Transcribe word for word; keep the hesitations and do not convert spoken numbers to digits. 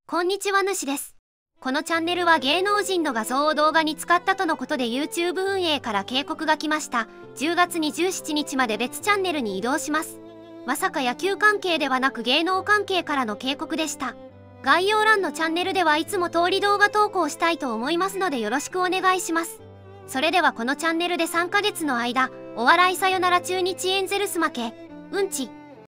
こんにちは、主です。このチャンネルは芸能人の画像を動画に使ったとのことで YouTube 運営から警告が来ました。じゅうがつにじゅうしちにちまで別チャンネルに移動します。まさか野球関係ではなく芸能関係からの警告でした。概要欄のチャンネルではいつも通り動画投稿したいと思いますのでよろしくお願いします。それではこのチャンネルでさんかげつの間、お笑いさよなら中日エンゼルス負け、うんち。